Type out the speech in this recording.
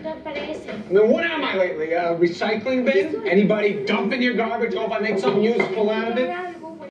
I mean, what am I lately? A recycling bin? Anybody dumping your garbage? Hope I make something useful out of it?